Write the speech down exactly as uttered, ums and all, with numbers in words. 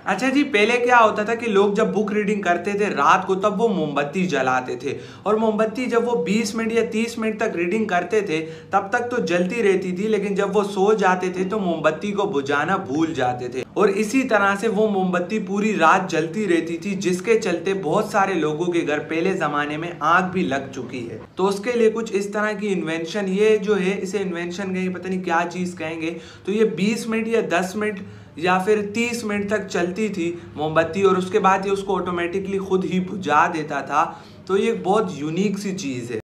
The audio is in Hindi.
अच्छा जी, पहले क्या होता था कि लोग जब बुक रीडिंग करते थे रात को तब वो मोमबत्ती जलाते थे, और मोमबत्ती जब वो बीस मिनट या तीस मिनट तक रीडिंग करते थे तब तक तो जलती रहती थी, लेकिन जब वो सो जाते थे तो मोमबत्ती को बुझाना भूल जाते थे, और इसी तरह से वो मोमबत्ती पूरी रात जलती रहती थी, जिसके चलते बहुत सारे लोगों के घर पहले जमाने में आग भी लग चुकी है। तो उसके लिए कुछ इस तरह की इन्वेंशन, ये जो है इसे इन्वेंशन कहेंगे, पता नहीं क्या चीज कहेंगे, तो ये बीस मिनट या दस मिनट या फिर तीस मिनट तक चलती थी मोमबत्ती, और उसके बाद ये उसको ऑटोमेटिकली खुद ही बुझा देता था। तो ये बहुत यूनिक सी चीज़ है।